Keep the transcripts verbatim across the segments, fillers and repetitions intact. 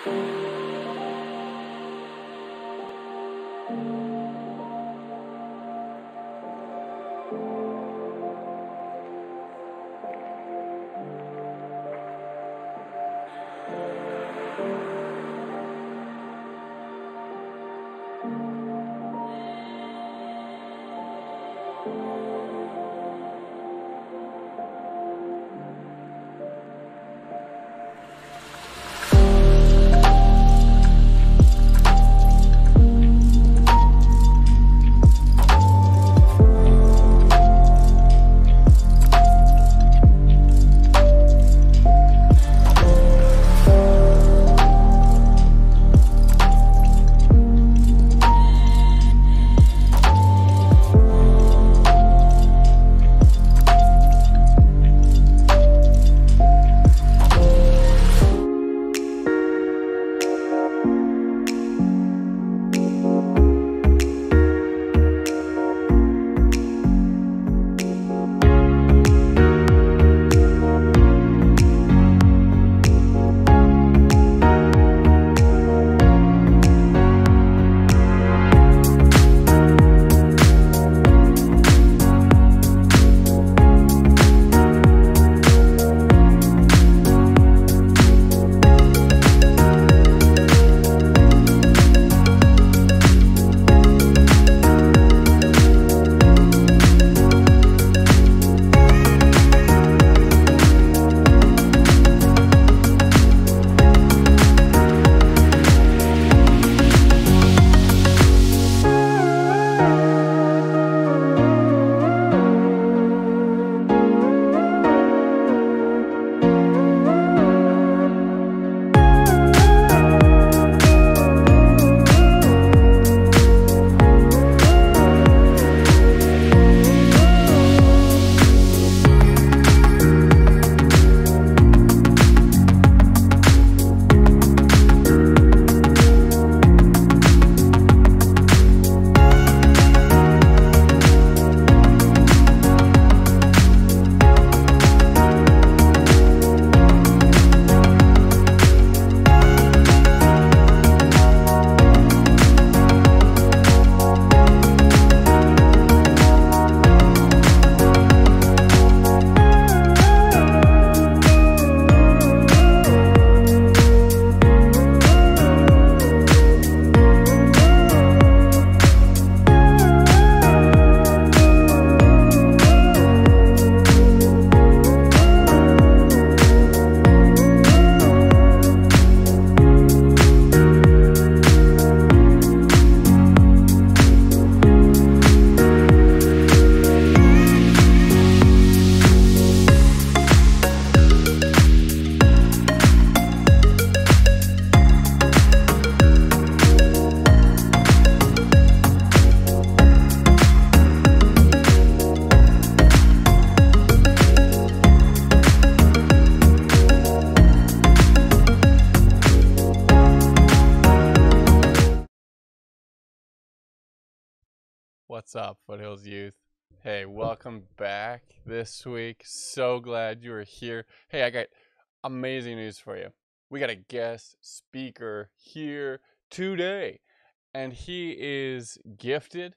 What's up, Foothills Youth? Hey, welcome back this week. So glad you are here. Hey, I got amazing news for you. We got a guest speaker here today, and he is gifted.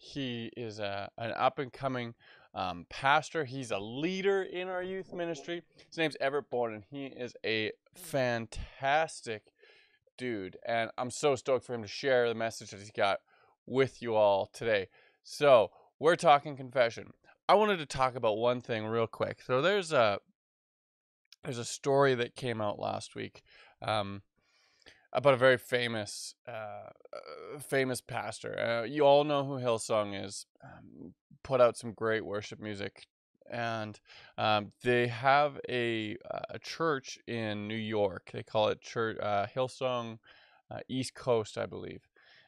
He is a, an up-and-coming um, pastor. He's a leader in our youth ministry. His name's Everett Bourne, and he is a fantastic dude, and I'm so stoked for him to share the message that he's got with you all today. So we're talking confession. I wanted to talk about one thing real quick. So there's a there's a story that came out last week um, about a very famous uh, famous pastor. Uh, you all know who Hillsong is. Um, put out some great worship music, and um, they have a a church in New York. They call it Church uh, Hillsong uh, East Coast, I believe,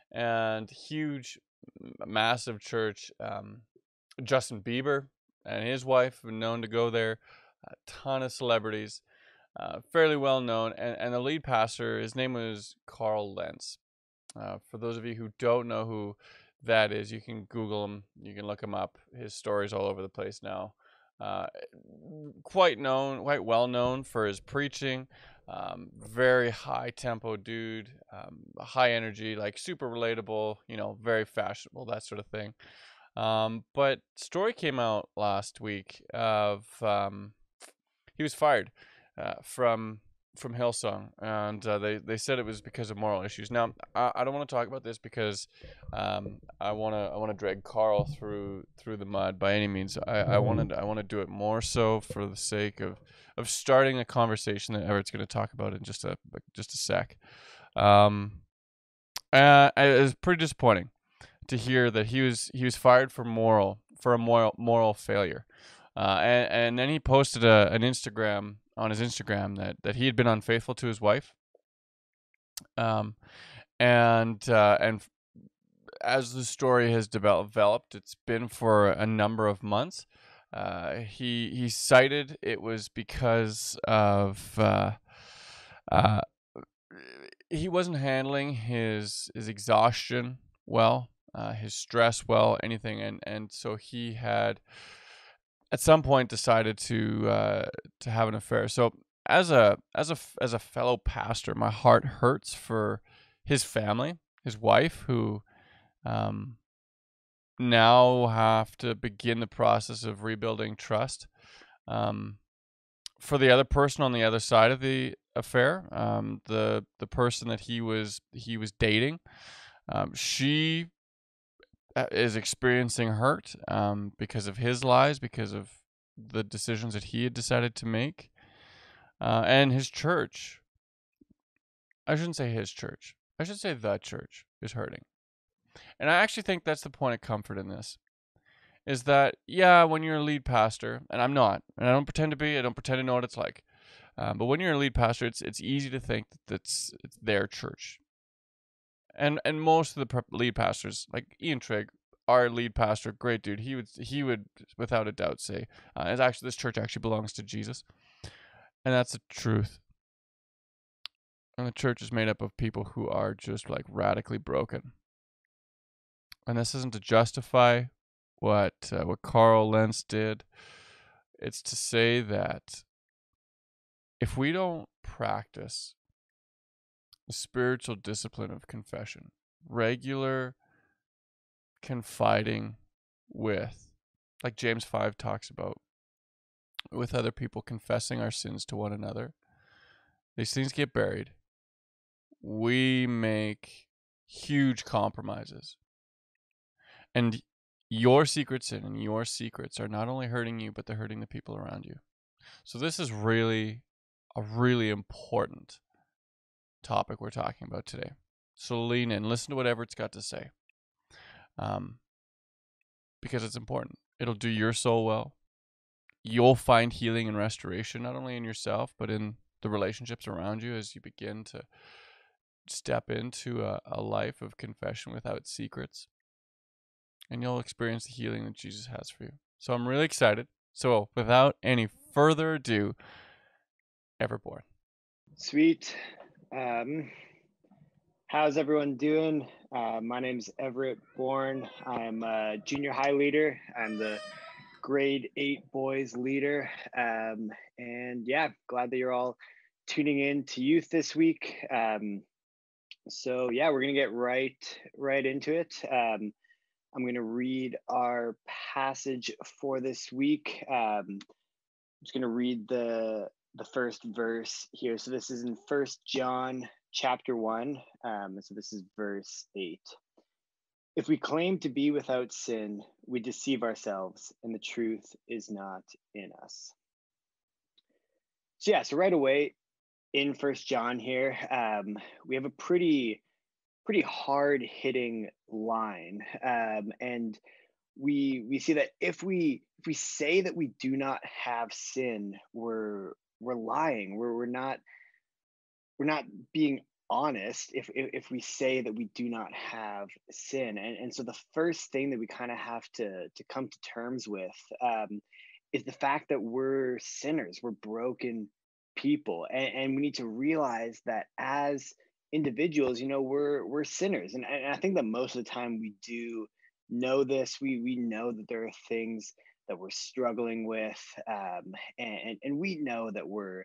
and huge, massive church. Um, Justin Bieber and his wife have been known to go there. A ton of celebrities, uh, fairly well known, and, and the lead pastor, his name was Carl Lentz. Uh, for those of you who don't know who that is, you can Google him, you can look him up. His story's all over the place now. Uh, quite known, quite well known for his preaching, Um, very high tempo dude, um, high energy, like super relatable, you know, very fashionable, that sort of thing. Um, but story came out last week of um, he was fired uh, from from Hillsong, and uh, they they said it was because of moral issues. Now, I, I don't want to talk about this because um, I want to I want to drag Carl through through the mud by any means. I I wanted I want to do it more so for the sake of of starting a conversation that Everett's going to talk about in just a just a sec. Um, uh, it was pretty disappointing to hear that he was he was fired for moral for a moral moral failure. Uh, and, and then he posted a, an Instagram on his Instagram that, that he had been unfaithful to his wife. Um, and uh, and as the story has developed, it's been for a number of months. Uh, he he cited it was because of uh, uh, he wasn't handling his his exhaustion well, uh, his stress well, anything, and and so he had at some point decided to uh, to have an affair. So as a as a as a fellow pastor, my heart hurts for his family, his wife, who um, now have to begin the process of rebuilding trust. Um, for the other person on the other side of the affair, um, the the person that he was he was dating, um, she uh, is experiencing hurt um, because of his lies, because of the decisions that he had decided to make. Uh, and his church, I shouldn't say his church, I should say the church is hurting. And I actually think that's the point of comfort in this, is that, yeah, when you're a lead pastor, and I'm not, and I don't pretend to be, I don't pretend to know what it's like, um, but when you're a lead pastor, it's it's easy to think that it's, it's their church. And and most of the lead pastors, like Ian Trigg, our lead pastor, great dude, he would he would without a doubt say, uh, it's actually this church actually belongs to Jesus, and that's the truth. And the church is made up of people who are just like radically broken. And this isn't to justify what uh, what Carl Lentz did. It's to say that if we don't practice the spiritual discipline of confession, regular confiding with, like James five talks about, with other people, confessing our sins to one another, these things get buried. We make huge compromises. And your secret sin and your secrets are not only hurting you, but they're hurting the people around you. So this is really a really important topic we're talking about today. So lean in, listen to whatever it's got to say, um, because it's important. It'll do your soul well. You'll find healing and restoration, not only in yourself, but in the relationships around you as you begin to step into a, a life of confession without secrets. And you'll experience the healing that Jesus has for you. So I'm really excited. So without any further ado, Everborn. Sweet. Um, how's everyone doing? Uh, my name's Everett Bourne. I'm a junior high leader. I'm the grade eight boys leader. Um, and yeah, glad that you're all tuning in to youth this week. Um, so yeah, we're gonna get right right into it. Um, I'm gonna read our passage for this week. Um, I'm just gonna read the the first verse here. So this is in First John chapter one. Um, so this is verse eight. If we claim to be without sin, we deceive ourselves, and the truth is not in us. So yeah, so right away in First John here, um, we have a pretty pretty hard hitting line, um, and we we see that if we if we say that we do not have sin, we're we're lying. We're we're not we're not being honest if, if if we say that we do not have sin. And and so the first thing that we kind of have to to come to terms with um, is the fact that we're sinners. We're broken people, and, and we need to realize that as individuals, you know, we're we're sinners. And, and I think that most of the time we do know this. We we know that there are things that we're struggling with, um, and and we know that we're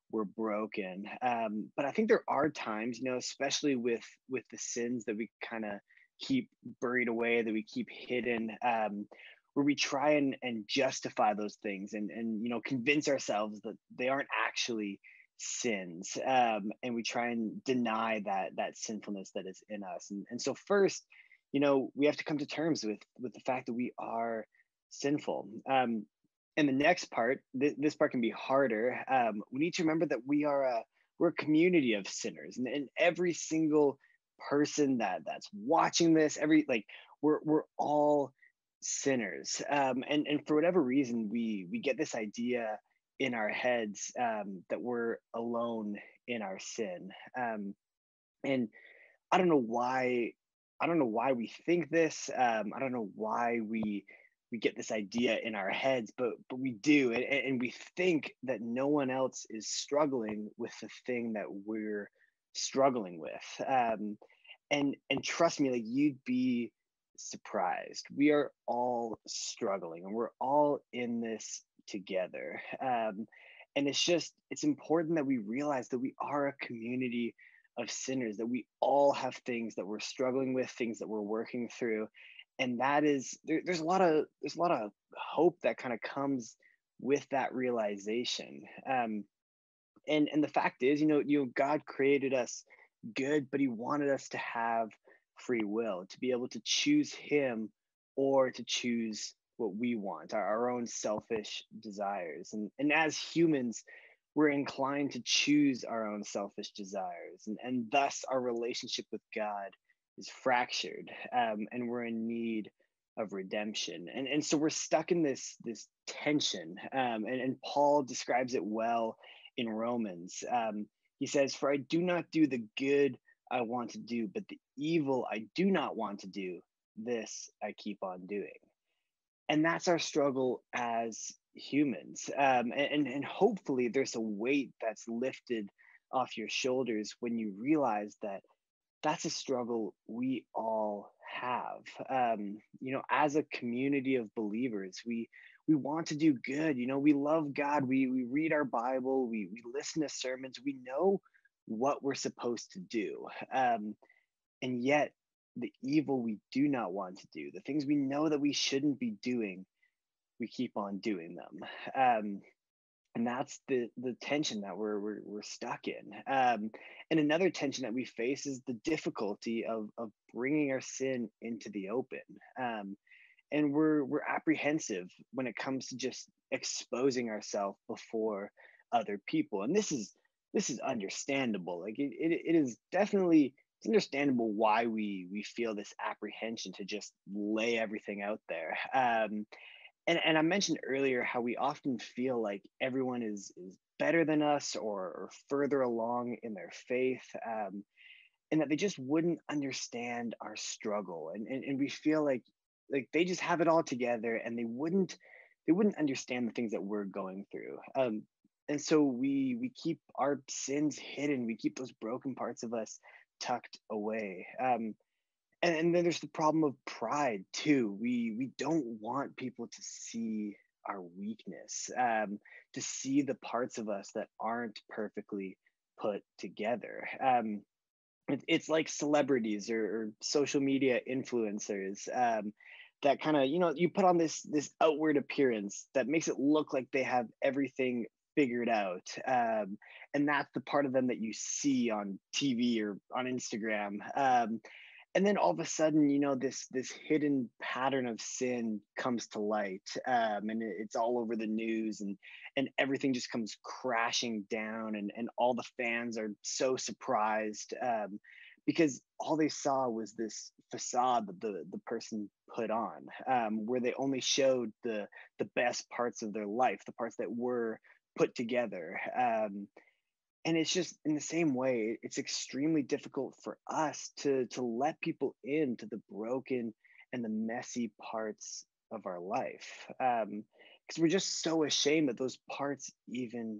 we're broken. Um, but I think there are times, you know, especially with with the sins that we kind of keep buried away, that we keep hidden, um, where we try and and justify those things and and you know convince ourselves that they aren't actually sins, um, and we try and deny that that sinfulness that is in us. And and so first, you know, we have to come to terms with with the fact that we are sinful. Um, and the next part, th- this part can be harder. Um, we need to remember that we are a we're a community of sinners, and, and every single person that that's watching this, every like we're we're all sinners. Um, and and for whatever reason, we we get this idea in our heads, um, that we're alone in our sin. Um, and I don't know why I don't know why we think this. Um, I don't know why we we get this idea in our heads, but but we do, and, and we think that no one else is struggling with the thing that we're struggling with. Um, and and trust me, like you'd be surprised. We are all struggling, and we're all in this together. Um, and it's just it's important that we realize that we are a community of sinners, that we all have things that we're struggling with, things that we're working through. And that is there, there's a lot of there's a lot of hope that kind of comes with that realization. Um, and and the fact is, you know you know God created us good, but he wanted us to have free will, to be able to choose him or to choose what we want, our, our own selfish desires. And and as humans, we're inclined to choose our own selfish desires, and, and thus our relationship with God is fractured, um, and we're in need of redemption. And and so we're stuck in this this tension, um, and, and Paul describes it well in Romans. Um, he says, "For I do not do the good I want to do, but the evil I do not want to do, this I keep on doing." And that's our struggle as humans. Um, and, and hopefully there's a weight that's lifted off your shoulders when you realize that that's a struggle we all have. Um, you know, as a community of believers, we we want to do good. You know, we love God. We we read our Bible. We we listen to sermons. We know what we're supposed to do, um, and yet the evil we do not want to do, the things we know that we shouldn't be doing, we keep on doing them. Um, and that's the the tension that we're we're, we're stuck in. Um, and another tension that we face is the difficulty of of bringing our sin into the open. Um, and we're we're apprehensive when it comes to just exposing ourselves before other people. And this is this is understandable. Like it, it, it is definitely it's understandable why we we feel this apprehension to just lay everything out there. Um, and and I mentioned earlier how we often feel like everyone is is better than us, or, or further along in their faith, um, and that they just wouldn't understand our struggle, and, and and we feel like like they just have it all together, and they wouldn't they wouldn't understand the things that we're going through. Um, and so we we keep our sins hidden. We keep those broken parts of us tucked away. Um, and, and then there's the problem of pride too. We we don't want people to see our weakness, um, to see the parts of us that aren't perfectly put together. Um, it, it's like celebrities, or, or social media influencers, um, that kind of, you know you put on this this outward appearance that makes it look like they have everything figured out, um, and that's the part of them that you see on T V or on Instagram. Um, and then all of a sudden, you know this this hidden pattern of sin comes to light, um, and it- it's all over the news, and and everything just comes crashing down, and and all the fans are so surprised, um, because all they saw was this facade that the the person put on, um, where they only showed the the best parts of their life, the parts that were put together. Um, and it's just in the same way, it's extremely difficult for us to to let people into the broken and the messy parts of our life, um because we're just so ashamed that those parts even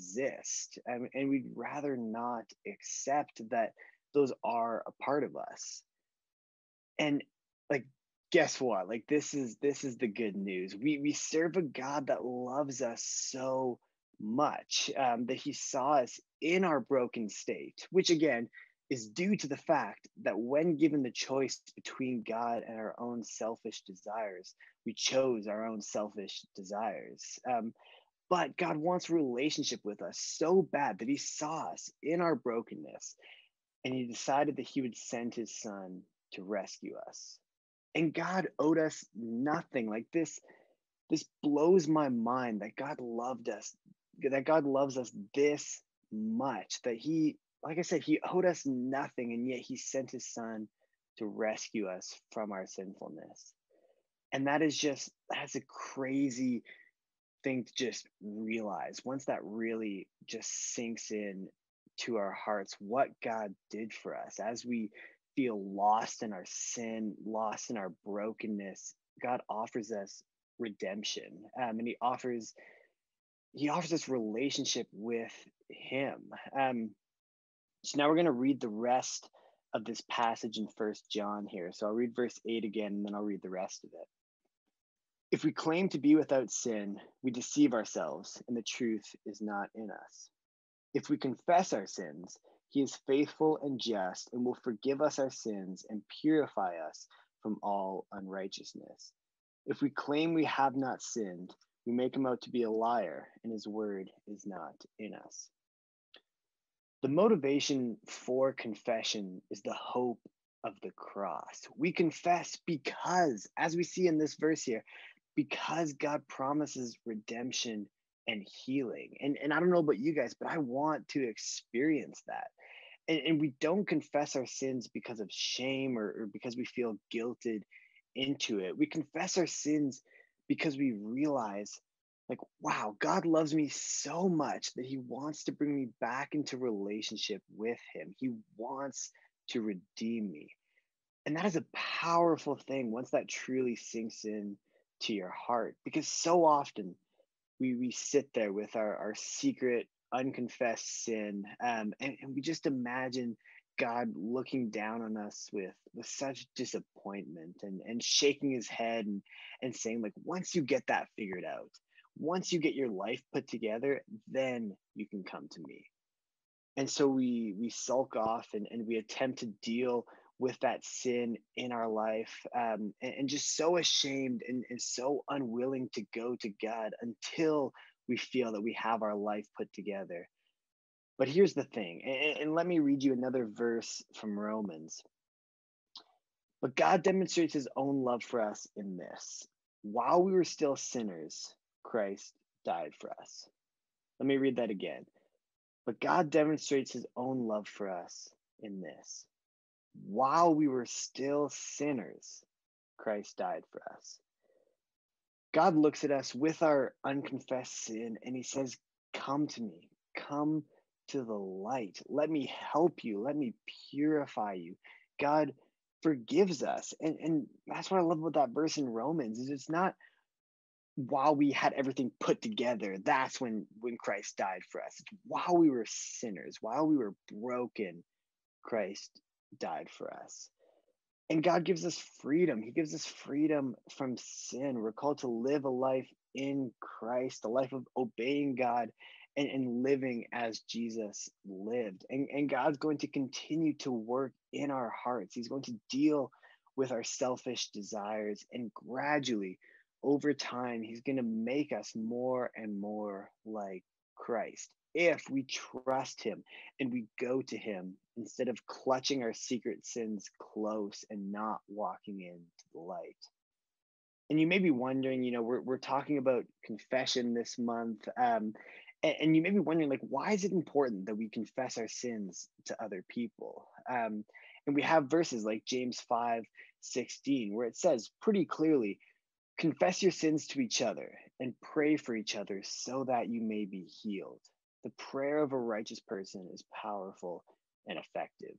exist, um, and we'd rather not accept that those are a part of us. And like, guess what, like this is this is the good news. We we serve a God that loves us so much, um, that he saw us in our broken state, which again is due to the fact that when given the choice between God and our own selfish desires, we chose our own selfish desires. Um, but God wants a relationship with us so bad that he saw us in our brokenness and he decided that he would send his son to rescue us. And God owed us nothing. Like this, this blows my mind that God loved us, that God loves us this much, that he, like I said, he owed us nothing, and yet he sent his son to rescue us from our sinfulness. And that is just, that's a crazy thing to just realize once that really just sinks in to our hearts what God did for us as we feel lost in our sin, lost in our brokenness. God offers us redemption, um, and He offers He offers us relationship with Him. Um, so now we're going to read the rest of this passage in First John here. So I'll read verse eight again, and then I'll read the rest of it. If we claim to be without sin, we deceive ourselves, and the truth is not in us. If we confess our sins, he is faithful and just and will forgive us our sins and purify us from all unrighteousness. If we claim we have not sinned, we make him out to be a liar, and his word is not in us. The motivation for confession is the hope of the cross. We confess because, as we see in this verse here, because God promises redemption and healing. And, and I don't know about you guys, but I want to experience that. And, and we don't confess our sins because of shame or, or because we feel guilted into it. We confess our sins because we realize, like, wow, God loves me so much that he wants to bring me back into relationship with him. He wants to redeem me. And that is a powerful thing once that truly sinks in to your heart, because so often we we sit there with our our secret unconfessed sin, um, and, and we just imagine God looking down on us with with such disappointment and and shaking his head and and saying, like, once you get that figured out, once you get your life put together, then you can come to me. And so we we sulk off and, and we attempt to deal with that sin in our life, um, and, and just so ashamed and, and so unwilling to go to God until we feel that we have our life put together. But here's the thing, and, and let me read you another verse from Romans. But God demonstrates his own love for us in this: while we were still sinners, Christ died for us. Let me read that again. But God demonstrates his own love for us in this: while we were still sinners, Christ died for us. God looks at us with our unconfessed sin and he says, come to me, come to the light. Let me help you. Let me purify you. God forgives us. And, and that's what I love about that verse in Romans is it's not while we had everything put together, that's when, when Christ died for us. It's while we were sinners, while we were broken, Christ died for us. And God gives us freedom. He gives us freedom from sin. We're called to live a life in Christ, a life of obeying God and, and living as Jesus lived. And, and God's going to continue to work in our hearts. He's going to deal with our selfish desires. And gradually, over time, he's going to make us more and more like Christ if we trust him and we go to him instead of clutching our secret sins close and not walking into the light. And you may be wondering, you know, we're, we're talking about confession this month. Um, and, and you may be wondering, like, why is it important that we confess our sins to other people? Um, and we have verses like James five sixteen, where it says pretty clearly, confess your sins to each other and pray for each other so that you may be healed. The prayer of a righteous person is powerful and effective.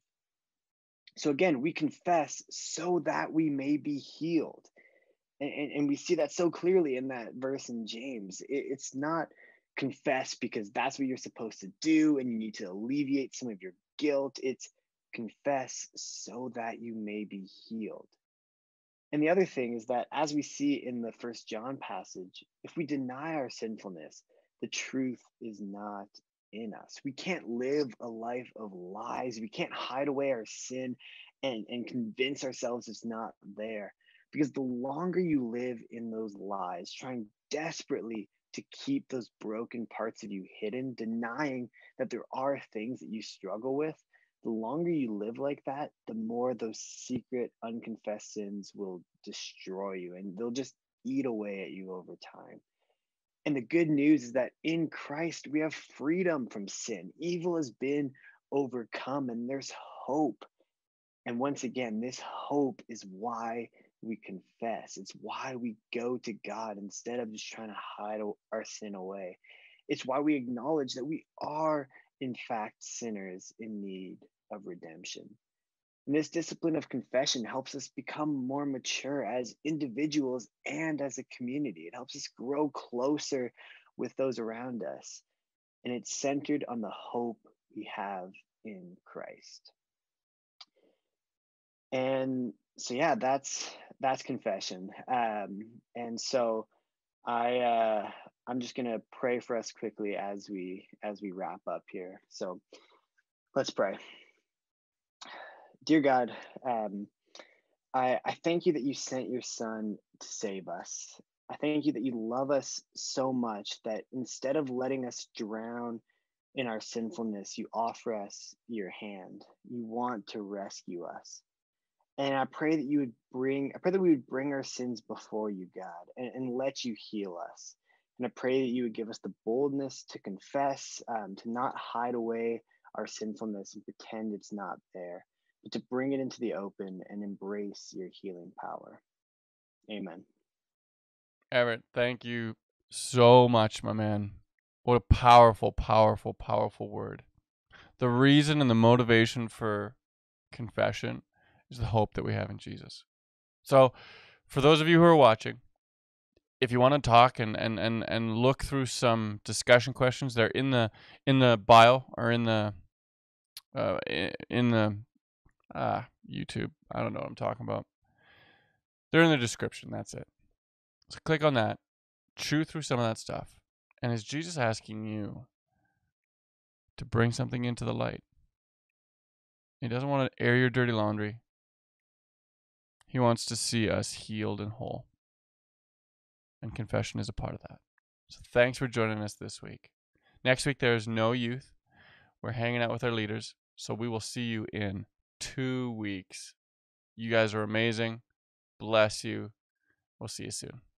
So again, we confess so that we may be healed. And, and, and we see that so clearly in that verse in James. It, it's not confess because that's what you're supposed to do and you need to alleviate some of your guilt. It's confess so that you may be healed. And the other thing is that, as we see in the First John passage, if we deny our sinfulness, the truth is not in us. We can't live a life of lies. We can't hide away our sin and, and convince ourselves it's not there. Because the longer you live in those lies, trying desperately to keep those broken parts of you hidden, denying that there are things that you struggle with, the longer you live like that, the more those secret, unconfessed sins will destroy you and they'll just eat away at you over time. And the good news is that in Christ, we have freedom from sin. Evil has been overcome, and there's hope. And once again, this hope is why we confess. It's why we go to God instead of just trying to hide our sin away. It's why we acknowledge that we are, in fact, sinners in need of redemption. And this discipline of confession helps us become more mature as individuals and as a community. It helps us grow closer with those around us. And it's centered on the hope we have in Christ. And so yeah, that's that's confession. Um, and so I uh, I'm just gonna pray for us quickly as we as we wrap up here. So let's pray. Dear God, um, I, I thank you that you sent your son to save us. I thank you that you love us so much that instead of letting us drown in our sinfulness, you offer us your hand. You want to rescue us. And I pray that you would bring, I pray that we would bring our sins before you, God, and, and let you heal us. And I pray that you would give us the boldness to confess, um, to not hide away our sinfulness and pretend it's not there, but to bring it into the open and embrace your healing power. Amen. Everett, thank you so much, my man. What a powerful, powerful, powerful word. The reason and the motivation for confession is the hope that we have in Jesus. So, for those of you who are watching, if you want to talk and, and, and, and look through some discussion questions, they're in the in the bio or in the uh, in the uh, YouTube. I don't know what I'm talking about. They're in the description. That's it. So click on that, chew through some of that stuff, and is Jesus asking you to bring something into the light? He doesn't want to air your dirty laundry. He wants to see us healed and whole. And confession is a part of that. So thanks for joining us this week. Next week, there is no youth. We're hanging out with our leaders. So we will see you in two weeks. You guys are amazing. Bless you. We'll see you soon.